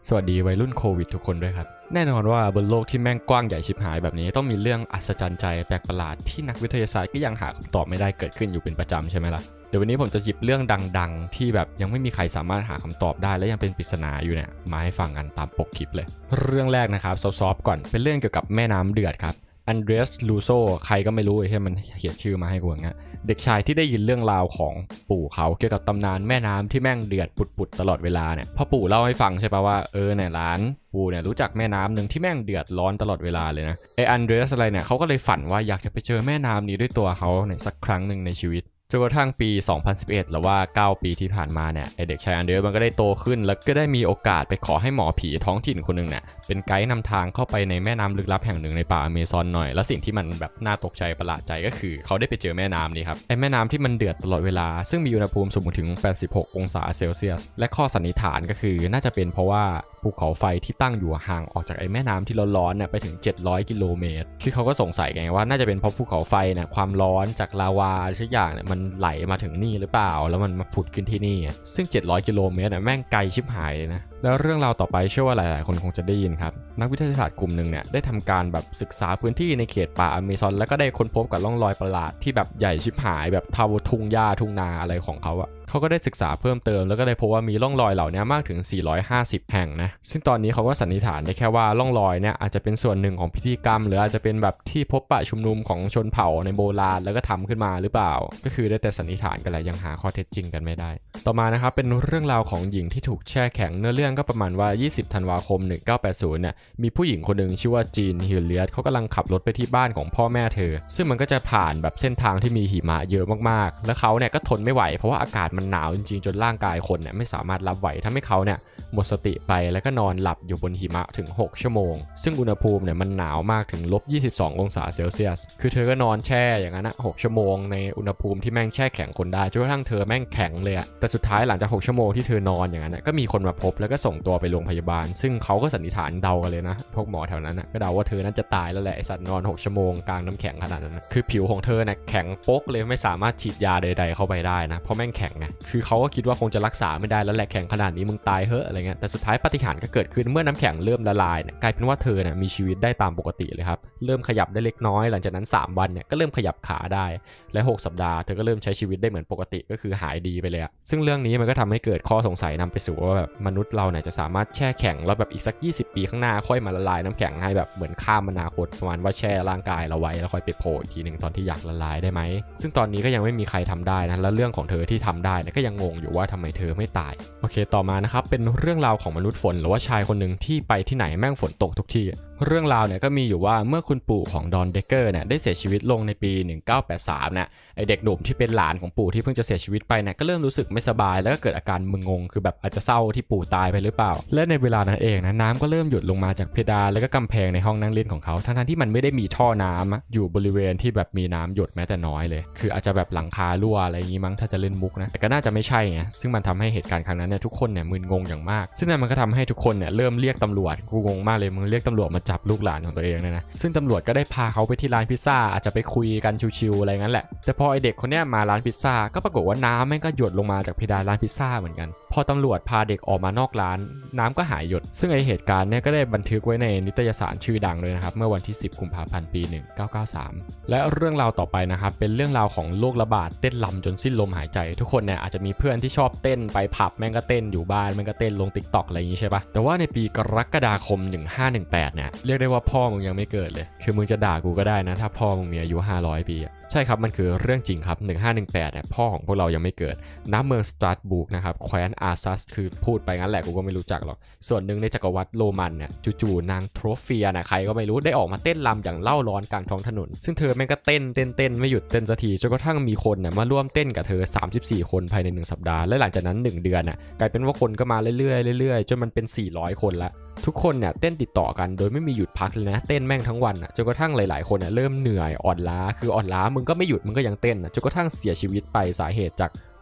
สวัสดีวัยรุ่นโควิดทุกคนด้วยครับแน่นอนว่าบนโลกที่แม่งกว้างใหญ่ชิบหายแบบนี้ต้องมีเรื่องอัศจรรย์ใจแปลกประหลาดที่นักวิทยาศาสตร์ก็ยังหาคำตอบไม่ได้เกิดขึ้นอยู่เป็นประจำใช่ไหมล่ะเดี๋ยววันนี้ผมจะหยิบเรื่องดังๆที่แบบยังไม่มีใครสามารถหาคำตอบได้และยังเป็นปริศนาอยู่เนี่ยมาให้ฟังกันตามปกคลิปเลยเรื่องแรกนะครับซอฟๆก่อนเป็นเรื่องเกี่ยวกับแม่น้ำเดือดครับอันเดรสลูโซใครก็ไม่รู้ที่มันเขียนชื่อมาให้กูอย่างเงี้ยเด็กชายที่ได้ยินเรื่องราวของปู่เขาเกี่ยวกับตำนานแม่น้ำที่แม่งเดือดปุดๆตลอดเวลาเนี่ยพอปู่เล่าให้ฟังใช่ปะว่าเนี่ยร้านปู่เนี่ยรู้จักแม่น้ำหนึ่งที่แม่งเดือดร้อนตลอดเวลาเลยนะไออันเดรสอะไรเนี่ยเขาก็เลยฝันว่าอยากจะไปเจอแม่น้ำนี้ด้วยตัวเขาในสักครั้งหนึ่งในชีวิตจนกระทั่งปี 2011 หรือว่า 9 ปีที่ผ่านมาเนี่ยไอเด็กชายอันเดรสมันก็ได้โตขึ้นแล้วก็ได้มีโอกาสไปขอให้หมอผีท้องถิ่นคนหนึ่งเนี่ยเป็นไกด์นำทางเข้าไปในแม่น้ำลึกลับแห่งหนึ่งในป่าอเมซอนหน่อยแล้วสิ่งที่มันแบบน่าตกใจประหลาดใจก็คือเขาได้ไปเจอแม่น้ำนี้ครับไอแม่น้ำที่มันเดือดตลอดเวลาซึ่งมีอุณหภูมิสูงถึง 86 องศาเซลเซียสและข้อสันนิษฐานก็คือน่าจะเป็นเพราะว่าภูเขาไฟที่ตั้งอยู่ห่างออกจากไอ้แม่น้ำที่ร้อนๆเนี่ยไปถึง700กิโลเมตรคือเขาก็สงสัยไงว่าน่าจะเป็นเพราะภูเขาไฟเนี่ยความร้อนจากลาวาทุกอย่างเนี่ยมันไหลมาถึงนี่หรือเปล่าแล้วมันมาผุดขึ้นที่นี่ซึ่ง700กิโลเมตรเนี่ยแม่งไกลชิบหายเลยนะแล้วเรื่องราวต่อไปเชื่อว่าหลายๆคนคงจะได้ยินครับนักวิทยาศาสตร์กลุ่มหนึ่งเนี่ยได้ทำการแบบศึกษาพื้นที่ในเขตป่าอเมซอนแล้วก็ได้ค้นพบกับร่องรอยประหลาดที่แบบใหญ่ชิบหายแบบเท่าทุ่งหญ้าทุ่งนาอะไรของเขาอะเขาก็ได้ศึกษาเพิ่มเติมแล้วก็ได้พบว่ามีร่องรอยเหล่านี้มากถึง450แห่งนะซึ่งตอนนี้เขาก็สันนิษฐานได้แค่ว่าร่องรอยเนี่ยอาจจะเป็นส่วนหนึ่งของพิธีกรรมหรืออาจจะเป็นแบบที่พบปะชุมนุมของชนเผ่าในโบราณแล้วก็ทำขึ้นมาหรือเปล่าก็คือได้แต่สันนิษฐานกันแหละยังหาข้อเท็จจริงกันไม่ได้ต่อมานะครับเป็นเรื่องราวของหญิงที่ถูกแช่แข็งเนื้อเรื่องก็ประมาณว่า20ธันวาคม1980เนี่ยมีผู้หญิงคนหนึ่งชื่อว่าจีนฮิลเลียตเขากำลังขับรถไปที่บ้านของพ่อแม่เธอซึ่งมันก็จะผ่านแบบเส้นทางที่มีหิมะเยอะมากๆแล้วเขาเนี่ยก็ทนไม่ไหวเพราะว่าอากาศมันหนาวจริงๆจนร่างกายคนเนี่ยไม่สามารถรับไหวทำให้เขาเนี่ยหมดสติไปแล้วก็นอนหลับอยู่บนหิมะถึง6ชั่วโมงซึ่งอุณหภูมิเนี่ยมันหนาวมากถึง-22 องศาเซลเซียสคือเธอก็นอนแช่อย่างนั้นนะ6ชั่วโมงในอุณหภูมิที่แม่งแช่แข็งคนได้จนกระทั่งเธอแม่งแข็งเลยอะแต่สุดท้ายหลังจาก6ชั่วโมงที่เธอนอนอย่างนั้นก็มีคนมาพบแล้วก็ส่งตัวไปโรงพยาบาลซึ่งเขาก็สันนิษฐานเดากันเลยนะพวกหมอแถวนั้นก็เดาว่าเธอนั้นจะตายแล้วแหละไอสัตว์นอน6ชั่วโมงกลางน้ำแข็งขนาดนั้นคือผิวของเธอเนี่ยแข็งโป๊กเลยไม่สามารถฉีดยาใดๆเข้าไปได้นะเพราะแม่งแข็งไงคือเขาก็คิดว่าคงจะรักษาไม่ได้แล้วแหละแข็งขนาดนี้มึงตายเหอะอะไรเงี้ยแต่สุดท้ายปาฏิหาริย์ก็เกิดขึ้นเมื่อน้ำแข็งเริ่มละลายเนี่ยกลายเป็นว่าเธอเนี่ยมีชีวิตได้ตามปกติเลยครับเริ่มขยับได้เล็กน้อยหลังจากนั้น3วันเนี่ยก็เริ่มขยับขาได้และ6สัปดาห์เธอก็เริ่มใช้ชีวิตได้เหมือนปกติก็คือหายดีไปเลยซึ่งเรื่องนี้มันก็ทำให้เกิดข้อสงสัยนำไปสู่ว่าแบบมนุษย์เราเนี่ยจะสามารถแช่แข็งแล้วแบบอีกสัก20ปีข้างหน้าค่อยมาละลายน้ำแข็งให้แบบเหมือนข้ามอนาคตประมาณว่าแช่ร่างกายเราไว้แล้วค่อยไปโผล่อีกทีหนึ่งตอนที่อยากละลายได้ไหมซึ่งตอนนี้ก็ยังไม่มีใครทำได้นะแล้วเรื่องของเธอที่ทำได้ก็ยังงงอยู่ว่าทำไมเธอไม่ตายโอเคต่อมานะครับเป็นเรื่องราวของมนุษย์ฝนหรือว่าชายคนหนึ่งที่ไปที่ไหนแม่งฝนตกทุกที่เรื่องราวเนี่ยก็มีอยู่ว่าเมื่อคุณปู่ของดอนเดเกอร์เนี่ยได้เสียชีวิตลงในปี1983เนี่ยไอเด็กหนุ่มที่เป็นหลานของปู่ที่เพิ่งจะเสียชีวิตไปเนี่ยก็เริ่มรู้สึกไม่สบายแล้วก็เกิดอาการมึนงงคือแบบอาจจะเศร้าที่ปู่ตายไปหรือเปล่าและในเวลานั้นเองนะน้ำก็เริ่มหยดลงมาจากเพดานแล้วก็กำแพงในห้องนั่งเล่นของเขาทั้งที่มันไม่ได้มีท่อน้ำอยู่บริเวณที่แบบมีน้ำหยดแม้แต่น้อยเลยคืออาจจะแบบหลังคารั่วอะไรอย่างงี้มั้งถ้าจะเล่นมุกนะแต่ก็น่าจะไม่ใช่ไงซึ่งมันทำให้เหตุการณ์ครั้งนั้นเนี่ยทุกคนเนี่ยมึนงงอย่างมากซึ่งนั่นมันก็ทำให้ทุกคนเนี่ยเริ่มเรียกตำรวจกูงงมากเลยมึงเรียกตำรวจมาจับลูกหลานของตัวเองนะซึ่งตำรวจก็ได้พาเขาไปที่ร้านพิซซ่าอาจจะไปคุยกันชิวๆอะไรงั้นแหละแต่พอไอเด็กคนนี้มาร้านพิซซ่าก็ปรากฏว่าน้ำแม่งก็หยดลงมาจากเพดานร้านพิซซ่าเหมือนกันพอตำรวจพาเด็กออกมานอกร้านน้ำก็หายหยดซึ่งไอเหตุการณ์เนี่ยก็ได้บันทึกไว้ในนิตยสารชื่อดังเลยนะครับเมื่อวันที่10กุมภาพันธ์ปี1993และเรื่องราวต่อไปนะครับเป็นเรื่องราวของโรคระบาดเต้นรำจนสิ้นลมหายใจทุกคนเนี่ยอาจจะมีเพื่อนที่ชอบเต้นไปผับแม่งก็เต้นอยู่บ้านแม่งก็เต้นลง TikTok อะไรอย่างงี้ใช่ปะแต่ว่าในปีกรกฎาคม1518เนี่ยเรียกได้ว่าพ่อมึงยังไม่เกิดเลยคือมึงจะด่ากูก็ได้นะถ้าพ่อมึงมีอายุ500ปีใช่ครับมันคือเรื่องจริงครับ1518เนี่ยพ่อของพวกเรายังไม่เกิดณเมืองสตราสบูร์กนะครับแคว้นอาร์ซัสคือพูดไปงั้นแหละกูก็ไม่รู้จักหรอกส่วนหนึ่งในจักรวรรดิโรมันเนี่ยจู่ๆนางโทรเฟียนะใครก็ไม่รู้ได้ออกมาเต้นรำอย่างเล่าร้อนกลางท้องถนนซึ่งเธอแม่งก็เต้นไม่หยุดเต้นสักทีจนกระทั่งมีคนเนี่ยมาร่วมเต้นกับเธอ34คนภายใน1สัปดาห์และหลังจากนั้น1เดือนน่ะกลายเป็นว่าคนก็มาเรื่อยๆจนมันเป็น400คนละทุกคนเนี่ยเต้นติดต่อกันโดยไม่มีหยุดพักเลยนะเต้นแม่งทั้งวันจนกระทั่งหลายๆคนเนี่ยเริ่มเหนื่อยอ่อนล้าคืออ่อนล้ามึงก็ไม่หยุดมึงก็ยังเต้นจนกระทั่งเสียชีวิตไปสาเหตุจาก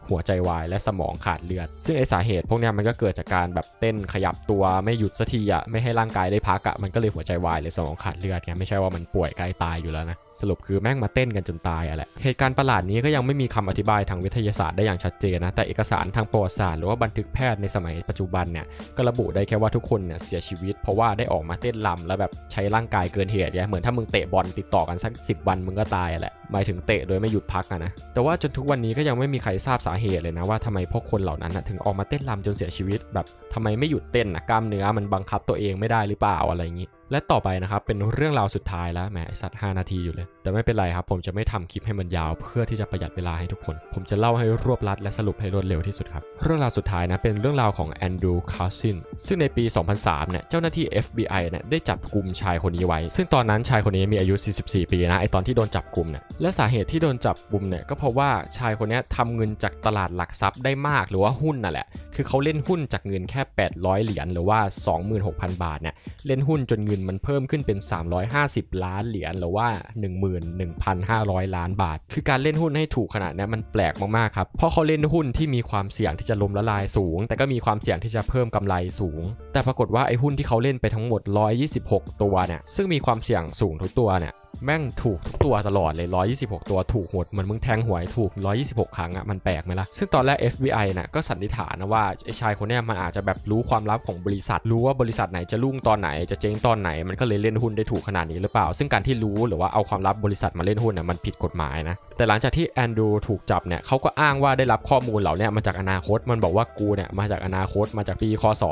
หัวใจวายและสมองขาดเลือดซึ่งไอสาเหตุพวกนี้มันก็เกิดจากการแบบเต้นขยับตัวไม่หยุดสักทีไม่ให้ร่างกายได้พักมันก็เลยหัวใจวายหรือสมองขาดเลือดไงไม่ใช่ว่ามันป่วยใกล้ตายอยู่แล้วนะสรุปคือแม่งมาเต้นกันจนตายแหละเหตุการณ์ประหลาดนี้ก็ยังไม่มีคำอธิบายทางวิทยาศาสตร์ได้อย่างชัดเจนนะแต่เอกสารทางประวัติศาสตร์หรือว่าบันทึกแพทย์ในสมัยปัจจุบันเนี่ยก็ระบุได้แค่ว่าทุกคนเนี่ยเสียชีวิตเพราะว่าได้ออกมาเต้นรำแล้วแบบใช้ร่างกายเกินเหตุเหมือนถ้ามึงเตะบอลติดต่อกันสัก10 วันมึงก็ตายแหละหมายถึงเตะโดยไม่หยุดพักนะแต่ว่าจนทุกวันนี้ก็ยังไม่มีใครทราบสาเหตุเลยนะว่าทำไมพวกคนเหล่านั้นถึงออกมาเต้นรำจนเสียชีวิตแบบทำไมไม่หยุดเต้นกล้ามเนื้อมันบังคับตัวเองไม่ได้หรือเปล่าอะไรอย่างนี้และต่อไปนะครับเป็นเรื่องราวสุดท้ายแล้วแหมไอสัตว์5 นาทีอยู่เลยแต่ไม่เป็นไรครับผมจะไม่ทำคลิปให้มันยาวเพื่อที่จะประหยัดเวลาให้ทุกคนผมจะเล่าให้รวบรัดและสรุปให้รวดเร็วที่สุดครับเรื่องราวสุดท้ายนะเป็นเรื่องราวของแอนดรูว์ คาร์ซินซึ่งในปี 2003เนี่ยเจ้าหน้าที่ FBI เนี่ยได้จับกุมชายคนนี้ไว้ซึ่งตอนนั้นชายคนนี้มีอายุ44 ปีนะไอตอนที่โดนจับกุมเนี่ยและสาเหตุที่โดนจับกุมเนี่ยก็เพราะว่าชายคนนี้ทำเงินจากตลาดหลักทรัพย์ได้มากหรือว่าหุ้นนั่นแหละคือเขาเล่นหุ้นจากเงินแค่800 เหรียญหรือว่า 26,000 บาทเนี่ยเล่นหุ้นจนเงินมันเพิ่มขึ้นเป็น350 ล้านเหรียญหรือว่า 11,500 ล้านบาทคือการเล่นหุ้นให้ถูกขนาดนี้มันแปลกมากๆครับเพราะเขาเล่นหุ้นที่มีความเสี่ยงที่จะล้มละลายสูงแต่ก็มีความเสี่ยงที่จะเพิ่มกำไรสูงแต่ปรากฏว่าไอ้หุ้นที่เขาเล่นไปทั้งหมด126 ตัวเนี่ยซึ่งมีความเสี่ยงสูงทุกตัวเนี่ยแม่งถูกทุกตัวตลอดเลย126 ตัวถูกหมดเหมือนมึงแทงหวยถูก126 ครั้งมันแปลกไหมล่ะซึ่งตอนแรก FBI น่ะก็สันนิษฐานนะว่าไอ้ชายคนนี้มันอาจจะแบบรู้ความลับของบริษัทรู้ว่าบริษัทไหนจะรุ่งตอนไหนจะเจ๊งตอนไหนมันก็เลยเล่นหุ้นได้ถูกขนาดนี้หรือเปล่าซึ่งการที่รู้หรือว่าเอาความลับบริษัทมาเล่นหุ้นมันผิดกฎหมายนะแต่หลังจากที่แอนดรูว์ถูกจับเนี่ยเขาก็อ้างว่าได้รับข้อมูลเหล่านี้มาจากอนาคตมันบอกว่ากูเนี่ยมาจากอนาคตมาจากปีคศ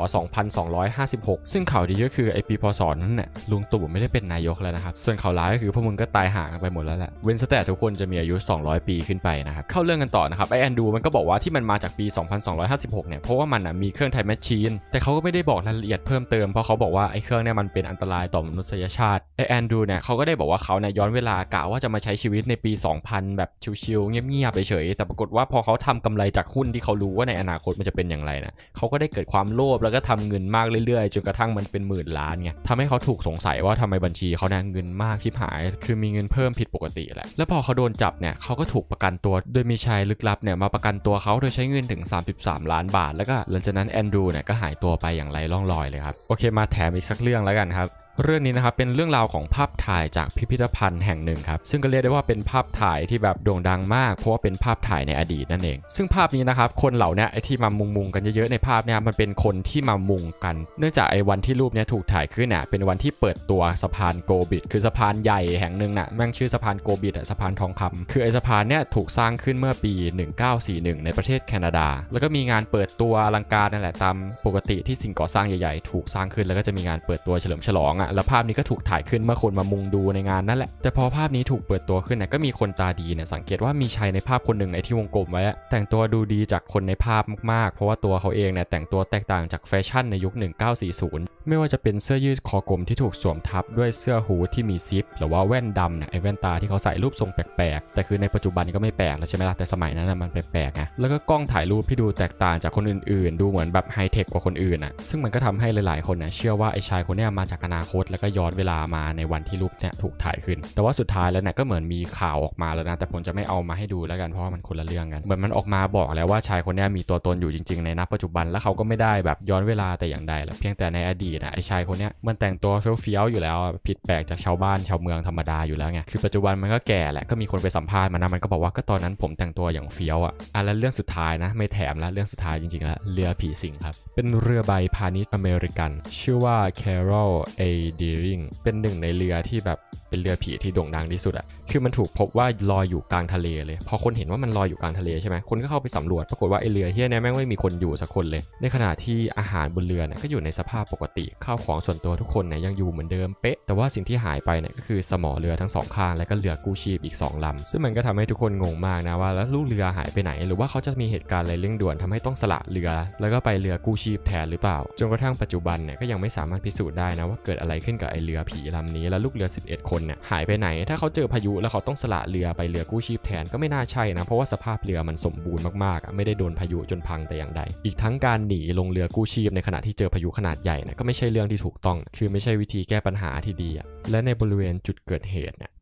2256ซึ่งข่าวดีก็คือไอ้ปีพศนั้นเนี่ยลุงตู่ไม่ได้เป็นนายกแล้วนะครับส่วนข่าวร้ายก็คือพวกมึงก็ตายห่างกันไปหมดแล้วแหละเว้นแต่ทุกคนจะมีอายุ200 ปีขึ้นไปนะครับเข้าเรื่องกันต่อนะครับไอ้แอนดรูว์มันก็บอกว่าที่มันมาจากปี2256เนี่ยเพราะว่ามันมีเครื่องไทม์แมชชีนแต่เขาก็ไม่ได้บอกรายละเอียดเพิ่มเติมเพราะเขาบอกว่าไอ้เครื่องเนี่ยมันเป็นอันตรายต่อมนุษยชาติไอ้แอนดรูว์เนี่ยเขาก็ได้บอกว่าเขาเนี่ยย้อนเวลากะว่าจะมาใช้ชีวิตในปี 2000 แบบชิลๆเงียบๆเฉยๆแต่ปรากฏว่าพอเขาทำกำไรจากหุ้นที่เขารู้ว่าในอนาคตมันจะเป็นอย่างไรนะเขาก็ได้เกิดความโลภแล้วก็ทำเงินมากเรื่อยๆจนกระทั่งมันเป็นหมื่นล้านไงทำให้เขาถูกสงสัยว่าทำไมบัญชีเขาเนี่ยเงินมากชิบหายคือมีเงินเพิ่มผิดปกติแหละแล้วพอเขาโดนจับเนี่ยเขาก็ถูกประกันตัวโดยมีชายลึกลับเนี่ยมาประกันตัวเขาโดยใช้เงินถึง33 ล้านบาทแล้วก็หลังจากนั้นแอนดรูว์เนี่ยก็หายตัวไปอย่างไร้ร่องรอยเลยครับโอเคมาแถมอีกสักเรื่องแล้วกันครับเรื่องนี้นะครับเป็นเรื่องราวของภาพถ่ายจากพิพิธภัณฑ์แห่งหนึ่งครับซึ่งก็เรียกได้ว่าเป็นภาพถ่ายที่แบบโด่งดังมากเพราะว่าเป็นภาพถ่ายในอดีตนั่นเองซึ่งภาพนี้นะครับคนเหล่านี้ไอ้ที่มามุงกันเยอะๆในภาพเนี่ยมันเป็นคนที่มามุงกันเนื่องจากไอ้วันที่รูปนี้ถูกถ่ายขึ้นเนี่ยเป็นวันที่เปิดตัวสะพานโกบิดคือสะพานใหญ่แห่งหนึ่งน่ะแม่งชื่อสะพานโกบิดสะพานทองคำคือไอ้สะพานเนี่ยถูกสร้างขึ้นเมื่อปี1941ในประเทศแคนาดาแล้วก็มีงานเปิดตัวอลังการนั่นแหละตามปกติที่สิ่งก่อสร้างใหญ่ๆถูกสร้างขึ้นแล้วก็จะมีงานเปิดตัวเฉลิมฉลองแล้วภาพนี้ก็ถูกถ่ายขึ้นเมื่อคนมามุงดูในงานนั่นแหละแต่พอภาพนี้ถูกเปิดตัวขึ้นก็มีคนตาดีเนี่ยสังเกตว่ามีชายในภาพคนหนึ่งที่วงกลมไว้แต่งตัวดูดีจากคนในภาพมากๆเพราะว่าตัวเขาเองเนี่ยแต่งตัวแตกต่างจากแฟชั่นในยุค1940ไม่ว่าจะเป็นเสื้อยืดคอกลมที่ถูกสวมทับด้วยเสื้อฮู้ดที่มีซิปหรือว่าแว่นดำเนี่ยไอ้แว่นตาที่เขาใส่รูปทรงแปลกๆแต่คือในปัจจุบันก็ไม่แปลกแล้วใช่ไหมล่ะแต่สมัยนั้นมันแปลกๆไงแล้วก็กล้องถ่ายรูปที่ดูแตกต่างจากคนอื่นๆดูเหมือนแบบไฮเทคกว่าคนอื่นซึ่งมันก็ทำให้หลายๆคนเชื่อว่าไอ้ชายคนนี้มาจากอนาคตแล้วก็ย้อนเวลามาในวันที่รูปเนี่ยถูกถ่ายขึ้นแต่ว่าสุดท้ายแล้วเนี่ยก็เหมือนมีข่าวออกมาแล้วนะแต่ผมจะไม่เอามาให้ดูแล้วกันเพราะว่ามันคนละเรื่องกันเหมือนมันออกมาบอกแล้วว่าชายคนนี้มีตัวตนอยู่จริงๆในณปัจจุบันแล้วเขาก็ไม่ได้แบบย้อนเวลาแต่อย่างใดแหละเพียงแต่ในอดีตไอ้ชายคนนี้มันแต่งตัวเฟี้ยวๆอยู่แล้วผิดแปลกจากชาวบ้านชาวเมืองธรรมดาอยู่แล้วไงคือปัจจุบันมันก็แก่แหละก็มีคนไปสัมภาษณ์มันนะมันก็บอกว่าก็ตอนนั้นผมแต่งตัวอย่างเฟี้ยวแล้วเรื่องสุดท้ายนะไม่แถมแล้วเรื่องสุดท้ายจริงๆแล้วเรือผีสิงครับเป็นเรือใบพาณิชย์อเมริกันชื่อว่า Carol A. Deering เป็นหนึ่งในเรือที่แบบเป็นเรือผีที่โด่งดังที่สุดคือมันถูกพบว่าลอยอยู่กลางทะเลเลยพอคนเห็นว่ามันลอยอยู่กลางทะเลใช่ไหมคนก็เข้าไปสำรวจปรากฏว่าไอเรือเฮี้ยเนี่ยแม่งไม่มีคนอยู่สักคนเลยในขณะที่อาหารบนเรือเนี่ยก็อยู่ในสภาพปกติข้าวของส่วนตัวทุกคนเนี่ยยังอยู่เหมือนเดิมเป๊ะแต่ว่าสิ่งที่หายไปเนี่ยก็คือสมอเรือทั้ง2ข้างและก็เรือกู้ชีพอีก2ลำซึ่งมันก็ทำให้ทุกคนงงมากนะว่าแล้วลูกเรือหายไปไหนหรือว่าเขาจะมีเหตุการณ์อะไรเร่งด่วนทำให้ต้องสละเรือแล้วก็ไปเรือกู้ชีพแทนหรือเปล่าจนกระทั่งปัจจุบันเนี่ยก็ยังไม่สามารถพิสูจน์ได้นะว่าเกิดอะไรขึ้นกับไอเรือผีลำนี้แล้วลูกเรือ11 คนเนี่ยหายไปไหนถ้าเขาเจอพายุแล้วเขาต้องสละเรือไปเรือกู้ชีพแทนก็ไม่น่าใช่นะเพราะว่าสภาพเรือมันสมบูรณ์มากๆไม่ได้โดนพายุจนพังแต่อย่างใดอีกทั้งการหนีลงเรือกู้ชีพในขณะที่เจอพายุขนาดใหญ่นะก็ไม่ใช่เรื่องที่ถูกต้องคือไม่ใช่วิธีแก้ปัญหาที่ดีและในบริเวณจุดเกิดเหตุเนี่ยก็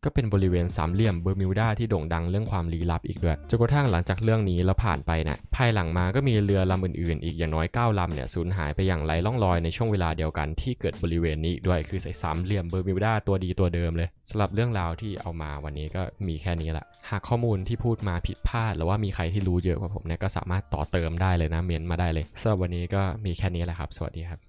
ก็เป็นบริเวณสามเหลี่ยมเบอร์มิวดาที่โด่งดังเรื่องความลี้ลับอีกด้วยจนกระทั่งหลังจากเรื่องนี้แล้วผ่านไปเนี่ยภายหลังมาก็มีเรือลำอื่นๆอีกอย่างน้อย9ลำเนี่ยสูญหายไปอย่างไร้ร่องรอยในช่วงเวลาเดียวกันที่เกิดบริเวณนี้ด้วยคือสามเหลี่ยมเบอร์มิวดาตัวดีตัวเดิมเลยสำหรับเรื่องราวที่เอามาวันนี้ก็มีแค่นี้แหละหากข้อมูลที่พูดมาผิดพลาดหรือว่ามีใครที่รู้เยอะกว่าผมเนี่ยก็สามารถต่อเติมได้เลยนะเมนต์มาได้เลยสำหรับวันนี้ก็มีแค่นี้แหละครับสวัสดีครับ